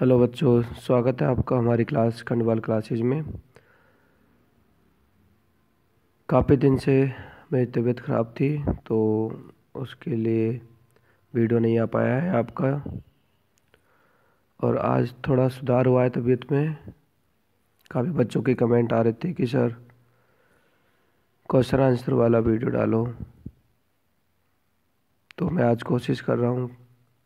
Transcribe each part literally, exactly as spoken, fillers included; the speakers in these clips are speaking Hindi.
हेलो बच्चों, स्वागत है आपका हमारी क्लास खंडवाल क्लासेज में। काफ़ी दिन से मेरी तबीयत ख़राब थी तो उसके लिए वीडियो नहीं आ पाया है आपका, और आज थोड़ा सुधार हुआ है तबीयत में। काफ़ी बच्चों के कमेंट आ रहे थे कि सर क्वेश्चन आंसर वाला वीडियो डालो, तो मैं आज कोशिश कर रहा हूँ।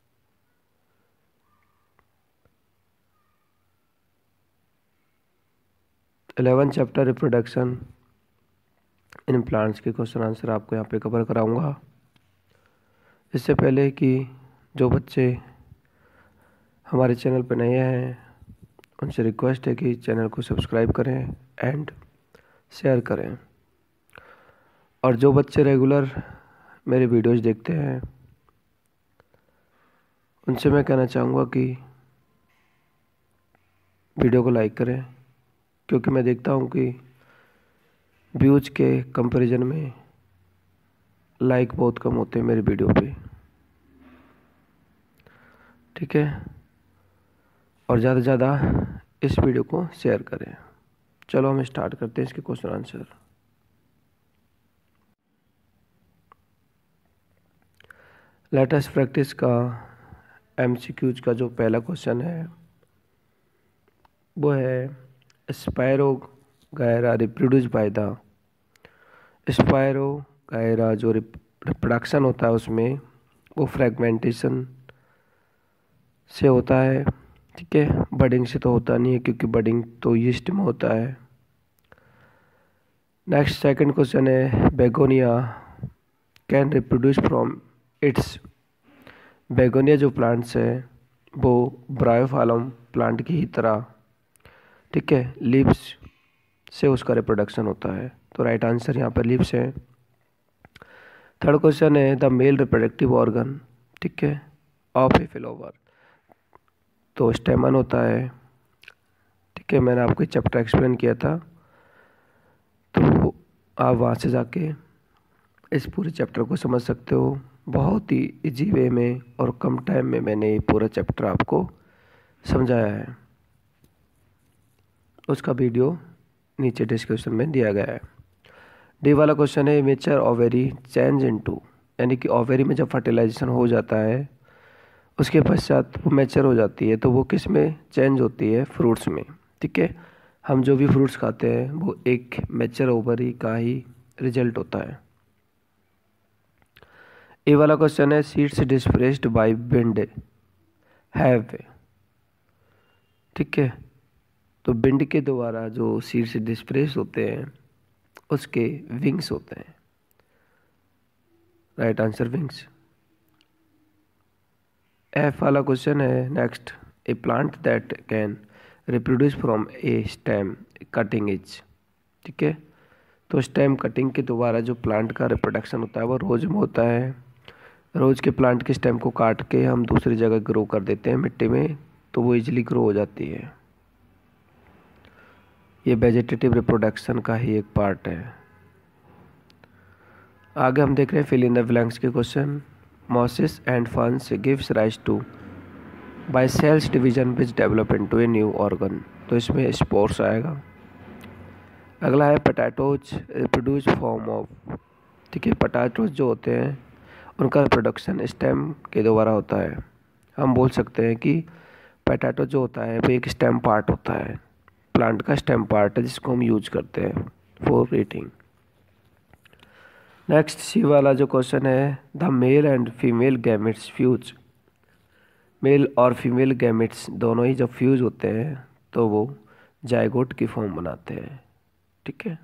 Eleven chapter reproduction in plants के क्वेश्चन आंसर आपको यहाँ पे कवर कराऊंगा। इससे पहले कि जो बच्चे हमारे चैनल पर नए हैं उनसे रिक्वेस्ट है कि चैनल को सब्सक्राइब करें एंड शेयर करें, और जो बच्चे रेगुलर मेरे वीडियोज़ देखते हैं उनसे मैं कहना चाहूँगा कि वीडियो को लाइक करें, क्योंकि मैं देखता हूँ कि व्यूज़ के कंपैरिजन में लाइक बहुत कम होते हैं मेरे वीडियो पे। ठीक है, और ज़्यादा से ज़्यादा इस वीडियो को शेयर करें। चलो हम स्टार्ट करते हैं इसके क्वेश्चन आंसर। लेटेस्ट प्रैक्टिस का एमसीक्यूज का जो पहला क्वेश्चन है वो है spirogyra reproduce by the. Spirogyra जो रिप्रोडक्शन होता है उसमें वो फ्रेगमेंटेशन से होता है। ठीक है, बडिंग से तो होता नहीं है, क्योंकि बडिंग तो यीस्ट में होता है। नेक्स्ट सेकंड क्वेश्चन है begonia can reproduce from its. Begonia जो प्लांट्स है वो ब्रायोफालम प्लांट की ही तरह, ठीक है, लीव्स से उसका रिप्रोडक्शन होता है। तो राइट आंसर यहाँ पर लीव्स है। थर्ड क्वेश्चन है द मेल रिप्रोडक्टिव ऑर्गन, ठीक है, ऑफ ए फ्लावर। तो स्टेमन होता है। ठीक है, मैंने आपको चैप्टर एक्सप्लेन किया था, तो आप वहाँ से जाके इस पूरे चैप्टर को समझ सकते हो। बहुत ही इजी वे में और कम टाइम में मैंने ये पूरा चैप्टर आपको समझाया है। उसका वीडियो नीचे डिस्क्रिप्शन में दिया गया है। डी वाला क्वेश्चन है मेचर ओवेरी चेंज इनटू, यानी कि ओवेरी में जब फर्टिलाइजेशन हो जाता है उसके पश्चात वो मैचर हो जाती है, तो वो किस में चेंज होती है? फ्रूट्स में। ठीक है, हम जो भी फ्रूट्स खाते हैं वो एक मैचर ओवरी का ही रिजल्ट होता है। ए वाला क्वेश्चन है seeds dispersed by wind have. ठीक है, तो विंड के द्वारा जो सीड्स डिस्प्रेस होते हैं उसके विंग्स होते हैं। Right answer wings. एफ वाला क्वेश्चन है next a plant that can reproduce from a stem cutting is. ठीक है, तो स्टेम कटिंग के द्वारा जो प्लांट का रिप्रोडक्शन होता है वो रोज में होता है। रोज के प्लांट के स्टेम को काट के हम दूसरी जगह ग्रो कर देते हैं मिट्टी में, तो वो इजीली ग्रो हो जाती है। ये वेजिटेटिव रिप्रोडक्शन का ही एक पार्ट है। आगे हम देख रहे हैं फिल इन द ब्लैंक्स के question. Mosses and ferns gives rise to by cells division which develop into a new organ. तो इसमें स्पोर्स आएगा। अगला है पोटैटोज रिप्रोड्यूस फॉर्म ऑफ। ठीक है, पोटैटोज जो होते हैं उनका प्रोडक्शन स्टेम के द्वारा होता है। हम बोल सकते हैं कि पोटैटो जो होता है वो एक स्टेम पार्ट होता है, प्लांट का स्टेम पार्ट है जिसको हम यूज करते हैं फॉर ईटिंग। नेक्स्ट सी वाला जो क्वेश्चन है the male and female gametes fuse. Male और फीमेल गैमेट्स दोनों ही जब फ्यूज होते हैं तो वो जायगोट की फॉर्म बनाते हैं। ठीक है,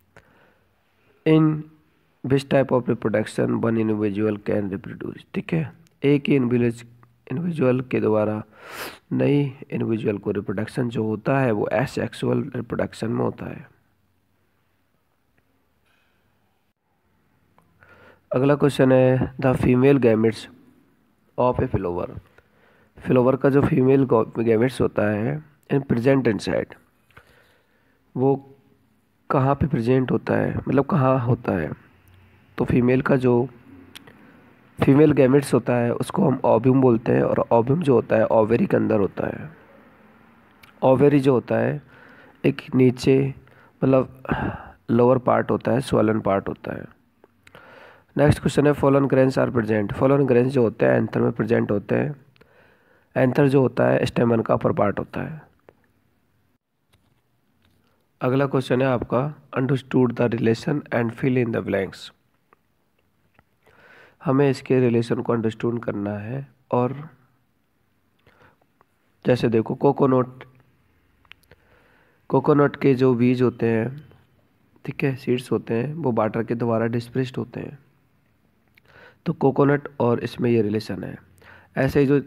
in which type of reproduction one individual can reproduce. ठीक है, एक ही इंडिविजुअल के द्वारा नई इंडिविजुअल को रिप्रोडक्शन जो होता है वो एसेक्सुअल रिप्रोडक्शन में होता है। अगला क्वेश्चन है the female gametes of a flower. Flower का जो फीमेल गैमेट्स होता है इन प्रेजेंट इनसाइड, वो कहाँ पे प्रेजेंट होता है, मतलब कहाँ होता है? तो फीमेल का जो फीमेल गैमेट्स होता है उसको हम ओव्यूम बोलते हैं, और ओव्यूम जो होता है ओवेरी के अंदर होता है। ओवेरी जो होता है एक नीचे मतलब लोअर पार्ट होता है, स्वॉलन पार्ट होता है। नेक्स्ट क्वेश्चन है pollen grains are present. Pollen grains जो होते हैं एंथर में प्रेजेंट होते हैं। एंथर जो होता है स्टेमन का अपर पार्ट होता है। अगला क्वेश्चन है आपका understood the relation and fill in the blanks. हमें इसके रिलेशन को अंडरस्टूड करना है और जैसे देखो कोकोनट कोकोनट के जो बीज होते हैं, ठीक है, सीड्स होते हैं, वो वाटर के द्वारा डिस्प्रेस्ड होते हैं। तो कोकोनट और इसमें ये रिलेशन है। ऐसे ही जो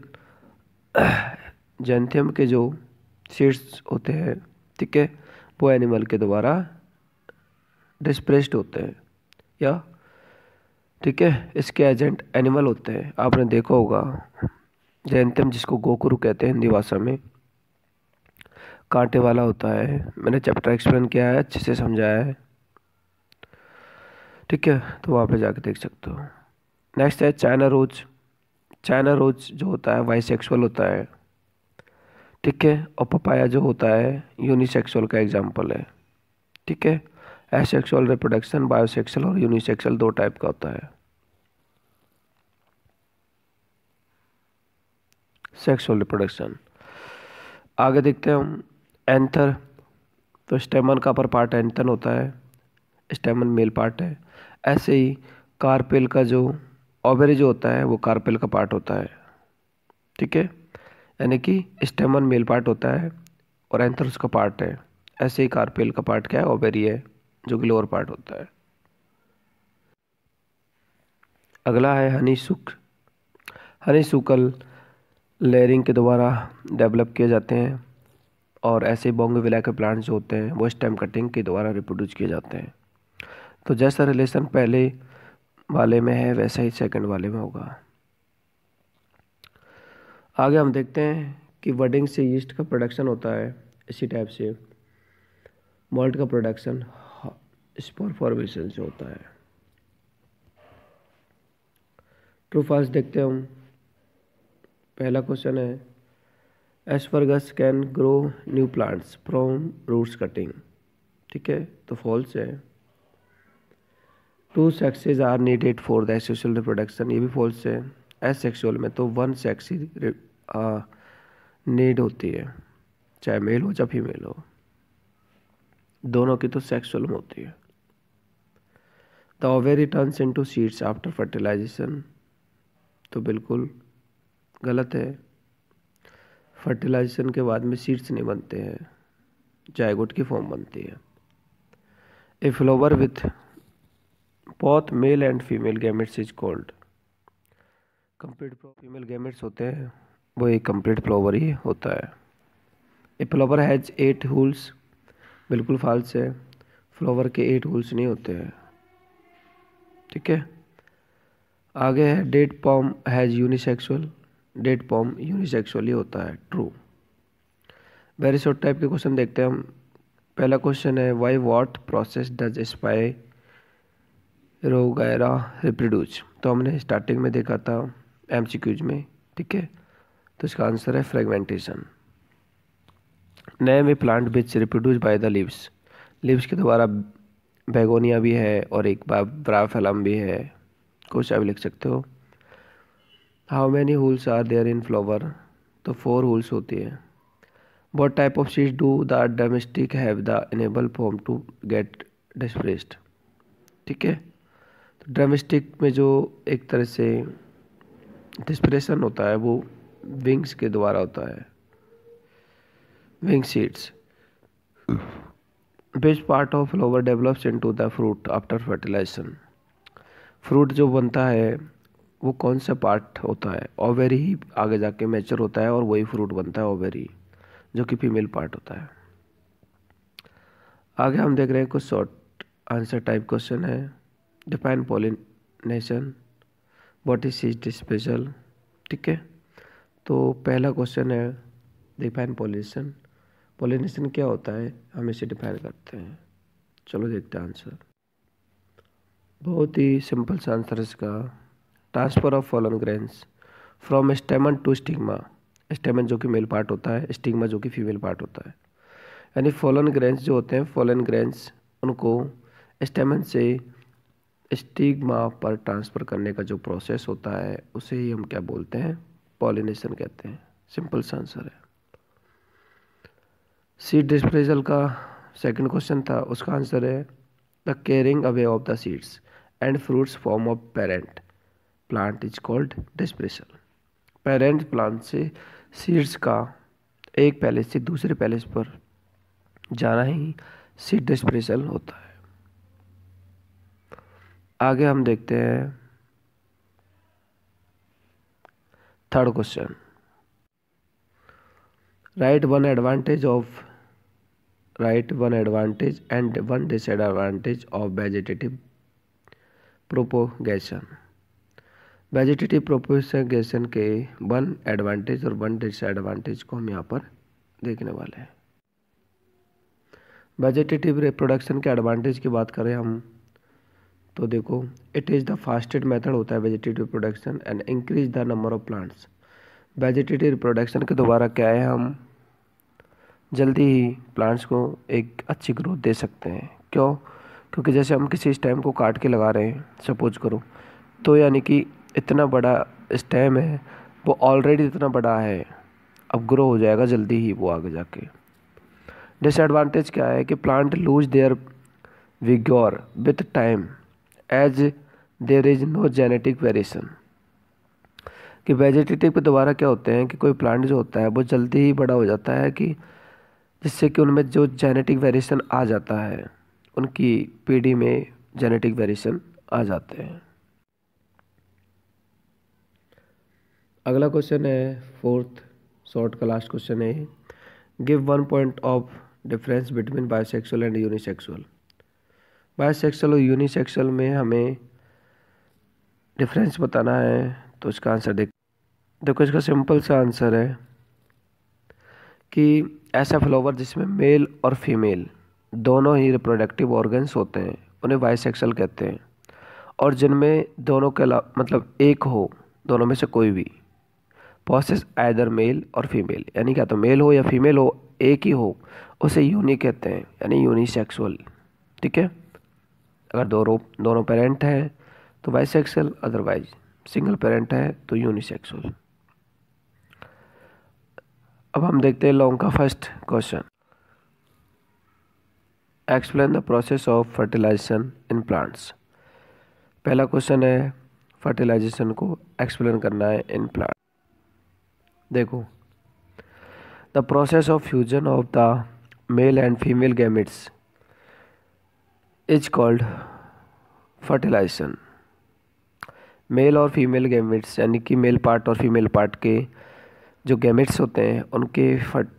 जैंथियम के जो सीड्स होते हैं, ठीक है, वो एनिमल के द्वारा डिस्प्रेस्ड होते हैं या ठीक है, इसके एजेंट एनिमल होते हैं। आपने देखा होगा जैंथियम जिसको गोकुरु कहते हैं हिंदी भाषा में, कांटे वाला होता है। मैंने चैप्टर एक्सप्लेन किया है, अच्छे से समझाया है, ठीक है, तो वहाँ पे जाके देख सकते हो। नेक्स्ट है चाइना रोज। चाइना रोज जो होता है बाइसेक्सुअल होता है, ठीक है, और पपाया जो होता है यूनिसेक्सुअल का एग्जाम्पल है, ठीक है। एसेक्सुअल रिप्रोडक्शन, बायोसेक्सुअल और यूनिसेक्सुअल दो टाइप का होता है। सेक्सुअल रिप्रोडक्शन आगे देखते हैं हम। एंथर, तो स्टेमन का अपर पार्ट एंथन होता है, स्टेमन मेल पार्ट है। ऐसे ही कार्पेल का जो ओवेरी जो होता है वो कार्पेल का पार्ट होता है, ठीक है, यानी कि स्टेमन मेल पार्ट होता है और एंथर उसका पार्ट है। ऐसे ही कार्पेल का पार्ट क्या है, ओवेरी है, जो कि लोअर पार्ट होता है। अगला है हनी सुक। हनी सुकल लेयरिंग के द्वारा डेवलप किए जाते हैं और ऐसे बोंगविला के प्लांट्स जो होते हैं वो स्टेम कटिंग के द्वारा रिप्रोड्यूस किए जाते हैं। तो जैसा रिलेशन पहले वाले में है वैसा ही सेकंड वाले में होगा। आगे हम देखते हैं कि बडिंग से यीस्ट का प्रोडक्शन होता है। इसी टाइप से मॉल्ट का प्रोडक्शन स्पोर फॉर्मेशन से होता है। ट्रू फॉल्स देखते हैं हम। पहला क्वेश्चन है asparagus can grow new plants from roots cutting, ठीक है, तो फॉल्स है। Two sexes are needed for the sexual reproduction, ये भी फॉल्स है। एस सेक्सुअल में तो वन सेक्स ही नीड होती है, चाहे मेल हो चाहे फीमेल हो, दोनों की तो सेक्सुअल में होती है। The ovary turns into seeds after fertilisation, तो बिल्कुल गलत है। फर्टिलाइजेशन के बाद में सीड्स नहीं बनते हैं, जायगोट की फॉर्म बनती है। A flower with both male and female gametes is called complete. Female gametes होते हैं वो एक कंप्लीट फ्लावर ही होता है। A flower has eight whorls, बिल्कुल फाल्स है। फ्लावर के एट होल्स नहीं होते हैं, ठीक है। आगे है date palm has unisexual, date palm unisexual ही होता है, ट्रू। वेरी शॉर्ट टाइप के क्वेश्चन देखते हैं हम। पहला क्वेश्चन है why what process does spirogyra reproduce, तो हमने स्टार्टिंग में देखा था एमसीक्यूज में, ठीक है, तो इसका आंसर है fragmentation. Name a plant which reproduce by the leaves, leaves के द्वारा बेगोनिया भी है और एक ब्रायोफिलम भी है, कुछ आप लिख सकते हो। How many whorls are there in flower, तो फोर होल्स होती है। What type of seeds do the domestic have the enable form to get dispersed, ठीक है, तो डोमेस्टिक में जो एक तरह से डिस्प्रेशन होता है वो विंग्स के द्वारा होता है, wing seeds. Which part of flower develops into the fruit after fertilisation, fruit जो बनता है वो कौन सा पार्ट होता है, ओवेरी ही आगे जाके मैच्योर होता है और वही फ्रूट बनता है, ओवेरी, जो कि फीमेल पार्ट होता है। आगे हम देख रहे हैं कुछ शॉर्ट आंसर टाइप क्वेश्चन है। Define pollination, what is seed special, ठीक है, तो पहला क्वेश्चन है डिफाइन पॉलिनेशन। पॉलिनेशन क्या होता है हम इसे डिफाइन करते हैं। चलो देखते हैं आंसर। बहुत ही सिंपल सा आंसर इसका। Transfer of pollen grains from stamen to stigma stamen जो कि मेल पार्ट होता है, स्टिग्मा जो कि फीमेल पार्ट होता है। यानी फॉलन ग्रेन्स जो होते हैं, फॉलन ग्रेन्स उनको स्टेमन से स्टिग्मा पर ट्रांसफ़र करने का जो प्रोसेस होता है उसे ही हम क्या बोलते हैं, पॉलिनेशन कहते हैं। सिंपल सा आंसर है। सीड डिस्पेंसर का सेकंड क्वेश्चन था, उसका आंसर है the carrying away of the seeds and fruits form of parent plant is called dispenser. Parent plant से सीड्स का एक पैलेस से दूसरे पैलेस पर जाना ही सीड डिस्पेंसर होता है। आगे हम देखते हैं third question, write one advantage of write one advantage and one disadvantage of vegetative propagation. Vegetative propagation के वन एडवांटेज और वन डिसएडवांटेज को हम यहाँ पर देखने वाले हैं। वेजिटेटिव रिप्रोडक्शन के एडवांटेज की बात करें हम तो देखो, it is the fastest method होता है vegetative production and increase the number of plants. Vegetative reproduction के द्वारा क्या है, हम जल्दी ही प्लांट्स को एक अच्छी ग्रोथ दे सकते हैं। क्यों? क्योंकि जैसे हम किसी स्टेम को काट के लगा रहे हैं सपोज करो, तो यानी कि इतना बड़ा स्टेम है, वो ऑलरेडी इतना बड़ा है, अब ग्रो हो जाएगा जल्दी ही वो आगे जाके। डिसएडवांटेज क्या है कि plant lose their vigour with time as there is no genetic variation. कि वेजिटेटिव के द्वारा क्या होते हैं कि कोई प्लांट जो होता है वो जल्दी ही बड़ा हो जाता है, कि जिससे कि उनमें जो जेनेटिक वेरिएशन आ जाता है, उनकी पीढ़ी में जेनेटिक वेरिएशन आ जाते हैं। अगला क्वेश्चन है फोर्थ शॉर्ट का लास्ट क्वेश्चन है, give one point of difference between bisexual and unisexual. Bisexual और यूनिसेक्सुअल में हमें डिफरेंस बताना है, तो इसका आंसर देख देखो इसका सिंपल सा आंसर है कि ऐसा फ्लावर जिसमें मेल और फीमेल दोनों ही रिप्रोडक्टिव ऑर्गन्स होते हैं उन्हें बायोसेक्सुअल कहते हैं, और जिनमें दोनों के अलावा मतलब एक हो, दोनों में से कोई भी पॉसेस आइदर मेल और फीमेल, यानी क्या तो मेल हो या फीमेल हो, एक ही हो, उसे यूनि कहते हैं, यानी यूनिसेक्सुअल। ठीक है, अगर दोनों दोनों पेरेंट हैं तो बाइसेक्सुअल, अदरवाइज सिंगल पेरेंट है तो यूनिसेक्सुअल। अब हम देखते हैं लॉन्ग का first question, explain the process of fertilisation in plants. पहला क्वेश्चन है फर्टिलाइजेशन को एक्सप्लेन करना है इन प्लांट। देखो, the process of fusion of the male and female gametes is called fertilisation. Male और फीमेल गैमेट्स यानी कि मेल पार्ट और फीमेल पार्ट के जो गैमेट्स होते हैं उनके फट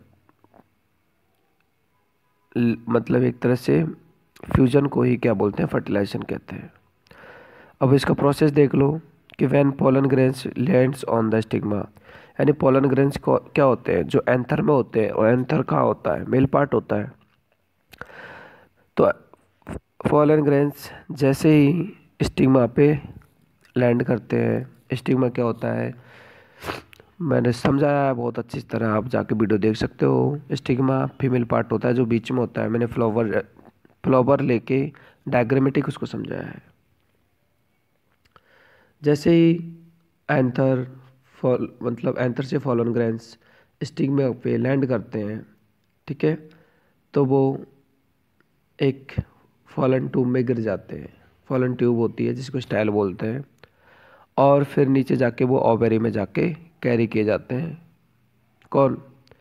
मतलब एक तरह से फ्यूजन को ही क्या बोलते हैं, फर्टिलाइजेशन कहते हैं। अब इसका प्रोसेस देख लो कि when pollen grains lands on the stigma, यानी पोलन ग्रेन्स को क्या होते हैं, जो एंथर में होते हैं, और एंथर कहाँ होता है, मेल पार्ट होता है। तो पोलन ग्रेन्स जैसे ही स्टिग्मा पे लैंड करते हैं, स्टिग्मा क्या होता है मैंने समझाया है बहुत अच्छी तरह, आप जाके वीडियो देख सकते हो। स्टिग्मा फीमेल पार्ट होता है जो बीच में होता है, मैंने फ्लावर फ्लावर लेके डायग्रामेटिक उसको समझाया है। जैसे ही एंथर फॉल मतलब एंथर से फॉलन ग्रेन्स स्टिग्मा पे लैंड करते हैं, ठीक है, तो वो एक फॉलन ट्यूब में गिर जाते हैं। फॉलन ट्यूब होती है जिसको स्टाइल बोलते हैं, और फिर नीचे जाके वो ओवेरी में जाके कैरी किए जाते हैं। कौन?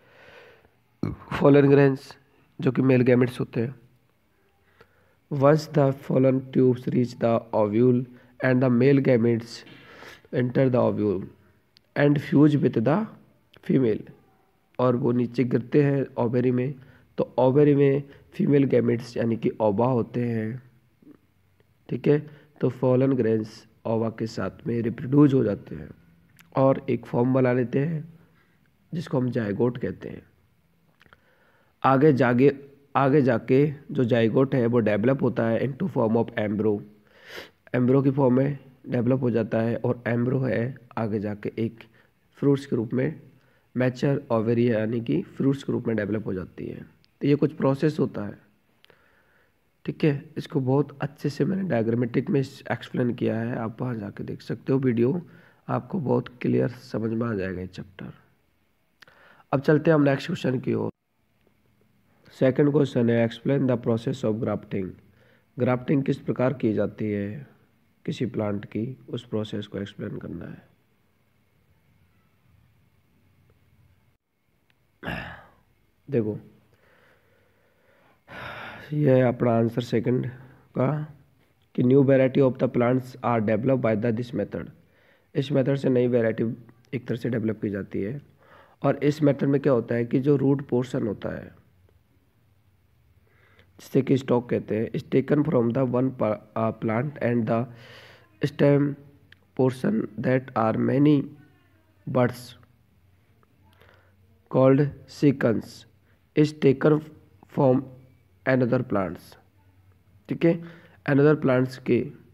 फॉलन ग्रेन्स जो कि मेल गैमेट्स होते हैं। Once the pollen tubes reach the ovule and the male gametes enter the ovule and fuse with the female, और वो नीचे गिरते हैं ओवेरी में, तो ओवेरी में फीमेल गैमेट्स यानी कि ओवा होते हैं। ठीक है, तो फॉलन ग्रेन्स ओवा के साथ में रिप्रोड्यूस हो जाते हैं और एक फॉर्म बना लेते हैं जिसको हम जाइगोट कहते हैं। आगे जागे आगे जाके जो जाइगोट है वो डेवलप होता है into form of embryo, embryo की फॉर्म में डेवलप हो जाता है, और एम्ब्रो है आगे जाके एक फ्रूट्स के रूप में मैच्योर ओवेरी है यानी कि फ्रूट्स के रूप में डेवलप हो जाती है। तो ये कुछ प्रोसेस होता है, ठीक है। इसको बहुत अच्छे से मैंने डायग्रामेटिक में एक्सप्लेन किया है, आप वहाँ जाके देख सकते हो वीडियो, आपको बहुत क्लियर समझ में आ जाएगा ये चैप्टर। अब चलते हैं हम नेक्स्ट क्वेश्चन की ओर। सेकंड क्वेश्चन है explain the process of grafting. Grafting किस प्रकार की जाती है किसी प्लांट की, उस प्रोसेस को एक्सप्लेन करना है। देखो ये है अपना आंसर सेकंड का कि new variety of the plants are develop by the this method. इस मेथड से नई वेराइटी एक तरह से डेवलप की जाती है। और इस मेथड में क्या होता है कि जो रूट पोर्शन होता है जिसे कि स्टॉक कहते हैं, is taken from the one plant and the stem portion that are many buds called sequence is taken from another plants। ठीक है, another plants के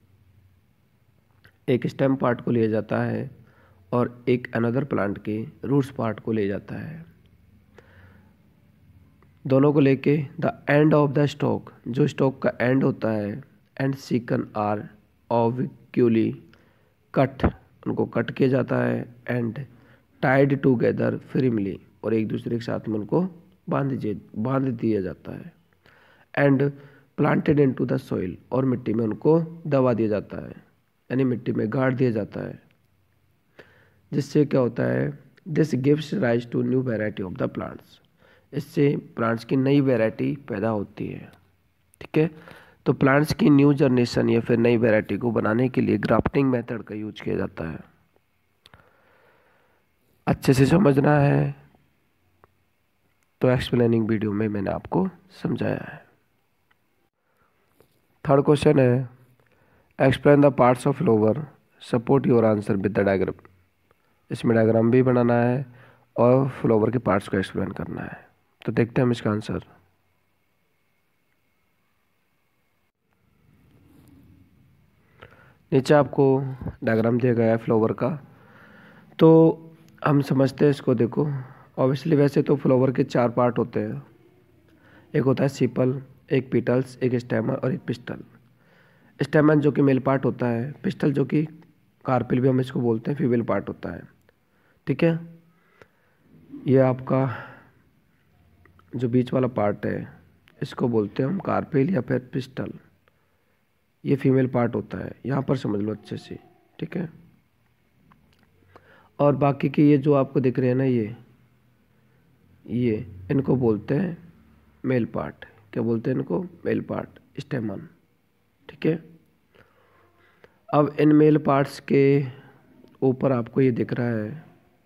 एक स्टेम पार्ट को लिया जाता है और एक another plant के रूट्स पार्ट को लिया जाता है। दोनों को लेके the end of the stock, जो स्टॉक का एंड होता है, and scion are obliquely cut, उनको कट किया जाता है, एंड टाइड टूगेदर firmly, और एक दूसरे के साथ में उनको बांध दिए बांध दिया जाता है, and planted into the soil, और मिट्टी में उनको दबा दिया जाता है, यानी मिट्टी में गाड़ दिया जाता है। जिससे क्या होता है, this gives rise to new variety of the plants. इससे प्लांट्स की नई वेराइटी पैदा होती है, ठीक है। तो प्लांट्स की न्यू जनरेशन या फिर नई वेराइटी को बनाने के लिए ग्राफ्टिंग मेथड का यूज किया जाता है। अच्छे से समझना है तो एक्सप्लेनिंग वीडियो में मैंने आपको समझाया है। थर्ड क्वेश्चन है explain the parts of flower, support your answer with the diagram. इसमें डायग्राम भी बनाना है और फ्लावर के पार्ट्स को एक्सप्लेन करना है। तो देखते हैं हम इसका आंसर। नीचे आपको डायग्राम दिया गया है फ्लावर का, तो हम समझते हैं इसको। देखो ऑब्वियसली वैसे तो फ्लावर के चार पार्ट होते हैं, एक होता है सीपल, एक पीटल्स, एक स्टेमन और एक पिस्टल। स्टेमन जो कि मेल पार्ट होता है, पिस्टल जो कि कार्पिल भी हम इसको बोलते हैं, फीमेल पार्ट होता है, ठीक है। ये आपका जो बीच वाला पार्ट है इसको बोलते हैं हम कार्पिल या फिर पिस्टल, ये फीमेल पार्ट होता है, यहाँ पर समझ लो अच्छे से, ठीक है। और बाकी के ये जो आपको दिख रहे हैं ना, ये ये इनको बोलते हैं मेल पार्ट। क्या बोलते हैं इनको? मेल पार्ट, स्टेमन, ठीक है। अब इन मेल पार्ट्स के ऊपर आपको ये दिख रहा है,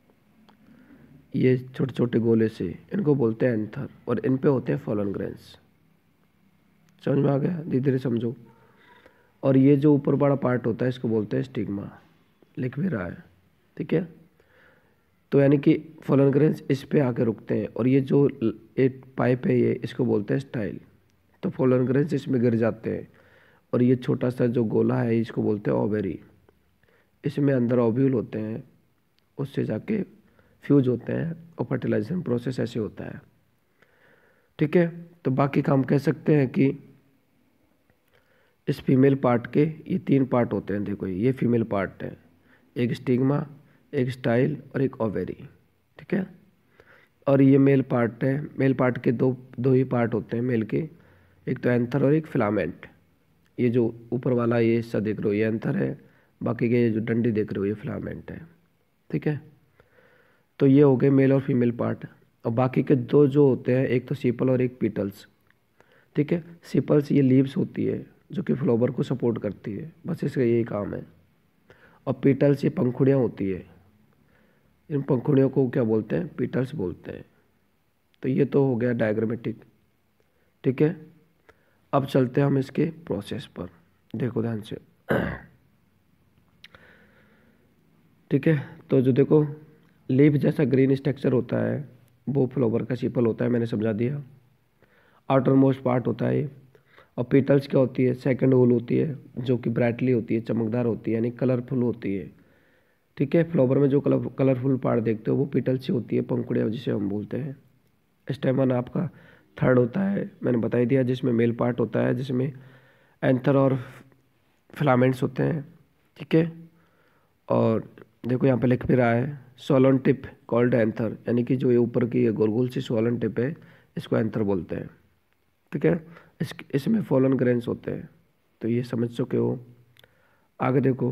ये छोटे छोटे गोले से, इनको बोलते हैं एंथर, और इन पे होते हैं फॉलन ग्रेन्स। समझ में आ गया? धीरे धीरे समझो। और ये जो ऊपर बड़ा पार्ट होता है इसको बोलते हैं स्टिग्मा, लिख भी रहा है, ठीक है। तो यानी कि फॉलन ग्रेन्स इस पे आके रुकते हैं, और ये जो एक पाइप है ये, इसको बोलते हैं स्टाइल। तो फॉलन ग्रेन्स इसमें गिर जाते हैं, और ये छोटा सा जो गोला है इसको बोलते हैं ओवेरी। इसमें अंदर ओव्यूल होते हैं, उससे जाके फ्यूज होते हैं, और फर्टिलाइजेशन प्रोसेस ऐसे होता है, ठीक है। तो बाकी का हम कह सकते हैं कि इस फीमेल पार्ट के ये तीन पार्ट होते हैं। देखो ये फीमेल पार्ट है, एक स्टिग्मा, एक स्टाइल और एक ओवेरी, ठीक है। और ये मेल पार्ट है, मेल पार्ट के दो दो ही पार्ट होते हैं मेल के, एक तो एंथर और एक फिलामेंट। ये जो ऊपर वाला ये हिस्सा देख रहे हो ये एंथर है, बाकी के ये जो डंडी देख रहे हो ये फिलामेंट है, ठीक है। तो ये हो गए मेल और फीमेल पार्ट। और बाकी के दो जो होते हैं, एक तो सीपल और एक पीटल्स, ठीक है। सीपल्स ये लीव्स होती है जो कि फ्लावर को सपोर्ट करती है, बस इसका यही काम है। और पीटल्स ये पंखुड़ियाँ होती है, इन पंखुड़ियों को क्या बोलते हैं? पीटल्स बोलते हैं। तो ये तो हो गया डायग्रामेटिक, ठीक है। अब चलते हैं हम इसके प्रोसेस पर, देखो ध्यान से, ठीक है। तो जो देखो लीफ जैसा ग्रीन स्ट्रक्चर होता है वो फ्लावर का सीपल होता है, मैंने समझा दिया। आउटर मोस्ट पार्ट होता है। और पीटल्स क्या होती है? सेकंड वूल होती है जो कि ब्राइटली होती है, चमकदार होती है, यानी कलरफुल होती है, ठीक है। फ्लावर में जो कलर कलरफुल पार्ट देखते हो वो पेटल्स से होती है, पंखुड़ियाँ जिसे हम बोलते हैं। स्टेमन आपका थर्ड होता है, मैंने बता ही दिया, जिसमें मेल पार्ट होता है, जिसमें एंथर और फिलामेंट्स होते हैं। ठीक है। और देखो यहाँ पे लिख भी रहा है सोलन टिप कॉल्ड एंथर, यानी कि जो ये ऊपर की ये गोल गोल सी सोलन टिप है इसको एंथर बोलते हैं। ठीक है। इस इसमें फॉलन ग्रेन्स होते हैं, तो ये समझ चुके हो। आगे देखो,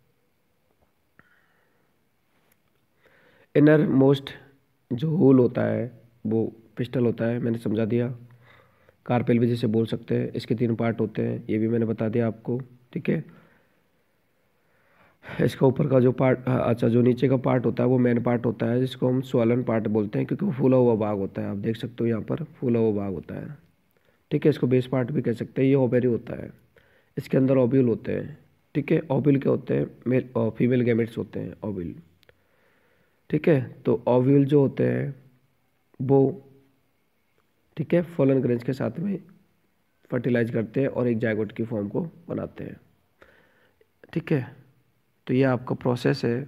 इनर मोस्ट जो होल होता है वो पिस्टल होता है, मैंने समझा दिया। कार्पेल भी जिसे बोल सकते हैं, इसके तीन पार्ट होते हैं, ये भी मैंने बता दिया आपको। ठीक है। इसका ऊपर का जो पार्ट, अच्छा जो नीचे का पार्ट होता है वो मेन पार्ट होता है, जिसको हम स्वॉलन पार्ट बोलते हैं, क्योंकि वो फूला हुआ भाग होता है। आप देख सकते हो यहाँ पर फूला हुआ भाग होता है। ठीक है। इसको बेस पार्ट भी कह सकते हैं। ये ओवेरी होता है, इसके अंदर ओव्यूल होते हैं। ठीक है। ओव्यूल क्या होते हैं? मेल और फीमेल गैमेट्स होते हैं ओव्यूल। ठीक है। तो ओव्यूल जो होते हैं वो, ठीक है, फॉलन ग्रेन्स के साथ में फर्टिलाइज करते हैं और एक जायगोट की फॉर्म को बनाते हैं। ठीक है। तो ये आपका प्रोसेस है।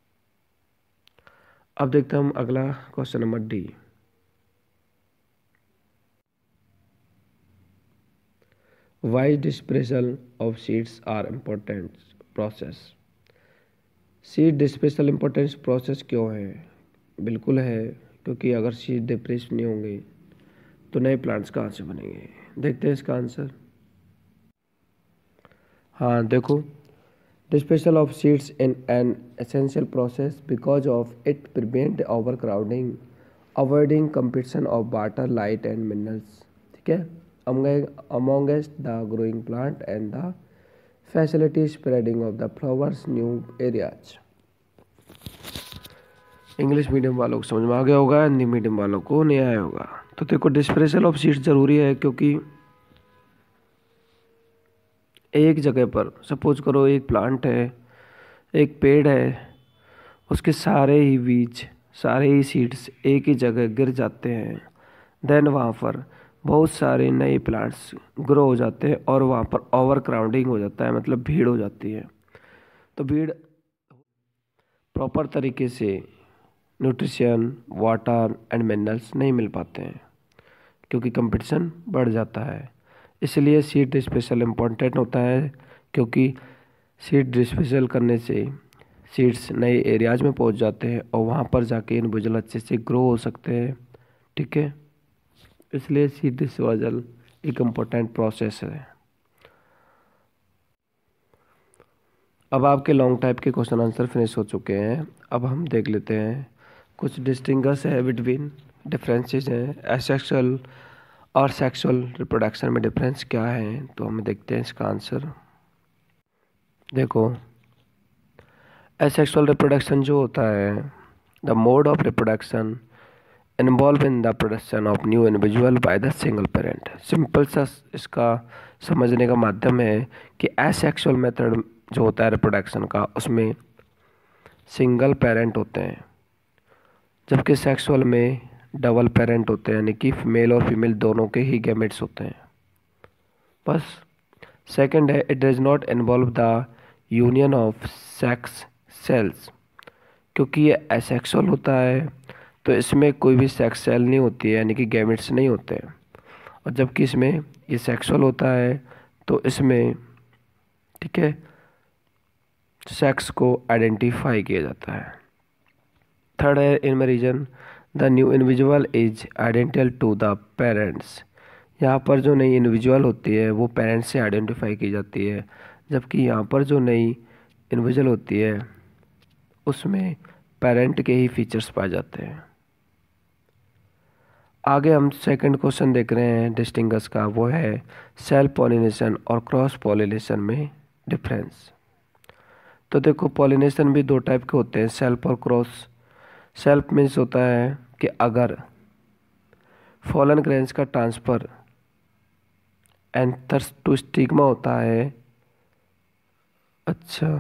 अब देखते हैं हम अगला question number D. Why dispersal of seeds are important process. Seed dispersal importance process क्यों है? बिल्कुल है, क्योंकि अगर सीड डिप्रेस नहीं होंगे तो नए प्लांट्स कहाँ से बनेंगे। देखते हैं इसका आंसर। हाँ देखो, dispersal of seeds in an essential process because of it prevent overcrowding, avoiding competition of water, light and minerals. ठीक है। amongst the growing plant and the facility spreading of the flowers new areas. English medium वालों को समझ में आ गया होगा, हिंदी मीडियम वालों को नहीं आया होगा। तो देखो डिस्पेrsal ऑफ सीड्स ज़रूरी है, क्योंकि एक जगह पर सपोज करो एक प्लांट है, एक पेड़ है, उसके सारे ही बीज, सारे ही सीड्स एक ही जगह गिर जाते हैं, देन वहाँ पर बहुत सारे नए प्लांट्स ग्रो हो जाते हैं और वहाँ पर ओवर क्राउडिंग हो जाता है, मतलब भीड़ हो जाती है। तो भीड़ प्रॉपर तरीके से न्यूट्रिशन, वाटर एंड मिनरल्स नहीं मिल पाते हैं, क्योंकि कंपटीशन बढ़ जाता है। इसलिए सीड डिस्पेrsal इम्पोर्टेंट होता है, क्योंकि सीड डिस्पेrsal करने से सीड्स नए एरियाज में पहुंच जाते हैं और वहां पर जाके इंडिविजुअल अच्छे से ग्रो हो सकते हैं। ठीक है। इसलिए सीड डिस्पेrsal एक इम्पोर्टेंट प्रोसेस है। अब आपके लॉन्ग टाइप के क्वेश्चन आंसर फिनिश हो चुके हैं। अब हम देख लेते हैं कुछ डिस्टिंग्विश है बिटवीन, डिफरेंसेस हैं एसेक्सुअल और सेक्सुअल रिप्रोडक्शन में डिफरेंस क्या है। तो हम देखते हैं इसका आंसर। देखो, एसेक्सुअल रिप्रोडक्शन जो होता है, the mode of reproduction involve in the production of new individual by the single parent. Simple सा इसका समझने का माध्यम है कि एसेक्सुअल मेथड जो होता है रिप्रोडक्शन का, उसमें सिंगल पेरेंट होते हैं, जबकि सेक्सुअल में डबल पेरेंट होते हैं, यानी कि मेल और फीमेल दोनों के ही गैमेट्स होते हैं। बस। सेकंड है, it does not involve the union of sex cells. क्योंकि ये एसेक्सुअल होता है तो इसमें कोई भी सेक्स सेल नहीं होती है, यानी कि गैमेट्स नहीं होते हैं। और जबकि इसमें ये सेक्सुअल होता है तो इसमें, ठीक है, सेक्स को आइडेंटिफाई किया जाता है। थर्ड है, in reason the new individual is identical to the parents. यहाँ पर जो नई इंडिविजुअल होती है वो पेरेंट्स से आइडेंटिफाई की जाती है, जबकि यहाँ पर जो नई इंडिविजुअल होती है उसमें पेरेंट के ही फीचर्स पाए जाते हैं। आगे हम सेकंड क्वेश्चन देख रहे हैं डिस्टिंग्विश का, वो है सेल्फ पॉलिनेशन और क्रॉस पॉलिनेशन में डिफरेंस। तो देखो, पॉलिनेशन भी दो टाइप के होते हैं, सेल्फ और क्रॉस। सेल्फ मीन्स होता है कि अगर फॉलन ग्रेन्स का ट्रांसफ़र एंथर टू स्टिग्मा होता है। अच्छा,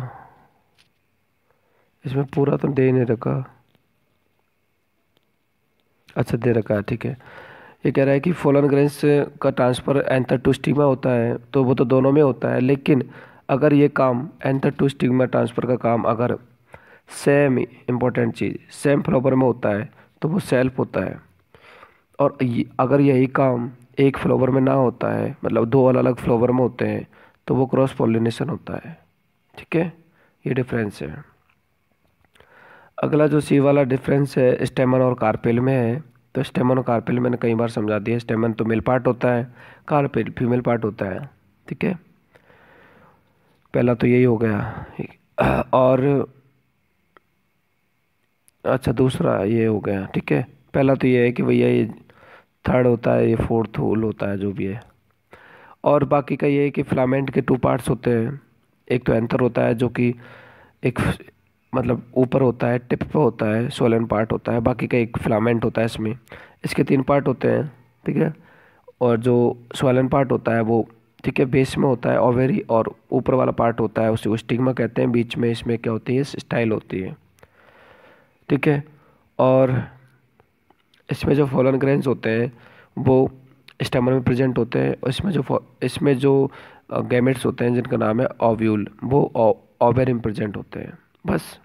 इसमें पूरा तो दे नहीं रखा, अच्छा दे रखा है, ठीक है। ये कह रहा है कि फॉलन ग्रेन्स का ट्रांसफ़र एंथर टू स्टिग्मा होता है, तो वो तो दोनों में होता है, लेकिन अगर ये काम एंथर टू स्टिग्मा ट्रांसफ़र का काम अगर सेम इम्पोर्टेंट चीज़, सेम फ्लावर में होता है तो वो सेल्फ होता है। और ये, अगर यही काम एक फ्लावर में ना होता है, मतलब दो अलग अलग फ्लावर में होते हैं, तो वो क्रॉस पॉलिनेशन होता है। ठीक है, ये डिफरेंस है। अगला जो सी वाला डिफरेंस है स्टेमन और कार्पेल में है। तो स्टेमन और कार्पेल मैंने कई बार समझा दिया। स्टेमन तो मेल पार्ट होता है, कार्पेल फीमेल पार्ट होता है। ठीक है, पहला तो यही हो गया। और अच्छा, दूसरा ये हो गया। ठीक है, पहला तो ये है कि भैया ये थर्ड होता है, ये फोर्थ होल होता है, जो भी है। और बाकी का ये है कि फिलामेंट के टू पार्ट्स होते हैं। एक तो एंथर होता है जो कि एक मतलब ऊपर होता है, टिप पे होता है, सोलन पार्ट होता है। बाकी का एक फिलामेंट होता है इसमें। इसके तीन पार्ट होते हैं। ठीक है, और जो सोलन पार्ट होता है वो, ठीक है, बेस में होता है ओवेरी, और ऊपर वाला पार्ट होता है उसे स्टिग्मा कहते हैं। बीच में इसमें क्या होती है, स्टाइल होती है। ठीक है, और इसमें जो फॉलन ग्रेन्स होते हैं वो स्टेमन में प्रेजेंट होते हैं। और इसमें जो फो- इसमें जो गैमेट्स होते हैं जिनका नाम है ओव्यूल, वो ओवेरी में प्रेजेंट होते हैं। बस।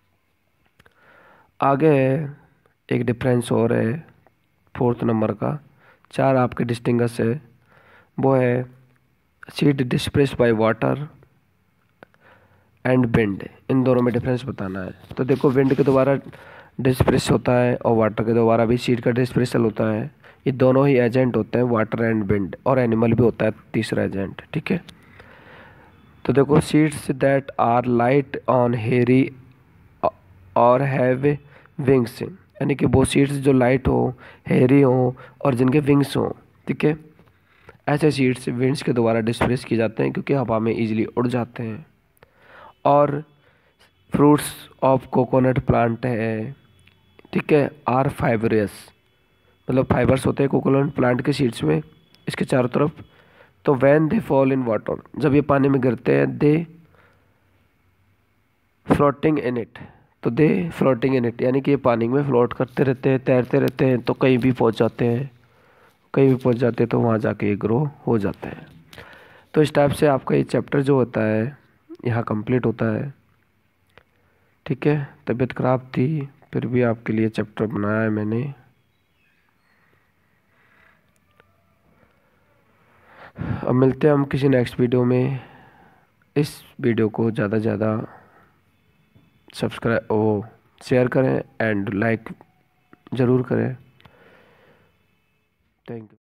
आगे है एक डिफरेंस और है फोर्थ नंबर का, चार आपके डिस्टिंगस है। वो है seed dispersed by water and wind. इन दोनों में डिफरेंस बताना है। तो देखो, विंड के द्वारा डिस्प्रेस होता है और वाटर के द्वारा भी सीड का डिस्प्रेसल होता है। ये दोनों ही एजेंट होते हैं, वाटर एंड विंड, और एनिमल भी होता है तीसरा एजेंट। ठीक है, तो देखो, seeds that are light on hairy और हैव विंग्स, यानी कि वो सीड्स जो लाइट हो, हेरी हो, और जिनके विंग्स हो। ठीक है, ऐसे सीड्स विंड्स के द्वारा डिस्प्रेस किए जाते हैं क्योंकि हवा में इजीली उड़ जाते हैं। और फ्रूट्स ऑफ कोकोनट प्लांट है, ठीक है, आर फाइबरस, मतलब फाइबर्स होते हैं कोकोनट प्लांट के सीड्स में, इसके चारों तरफ। तो when they fall in water, जब ये पानी में गिरते हैं, दे फ्लोटिंग इन इट, तो दे फ्लोटिंग इन इट, यानी कि ये पानी में फ्लोट करते रहते हैं, तैरते रहते हैं, तो कहीं भी पहुंच जाते हैं। कहीं भी पहुंच जाते हैं तो वहाँ जाके ये ग्रो हो जाते हैं। तो इस टाइप से आपका ये चैप्टर जो होता है यहाँ कंप्लीट होता है। ठीक है, तबीयत खराब थी फिर भी आपके लिए चैप्टर बनाया है मैंने। अब मिलते हैं हम किसी नेक्स्ट वीडियो में। इस वीडियो को ज़्यादा से ज़्यादा सब्सक्राइब ओ शेयर करें एंड लाइक ज़रूर करें। Thank you.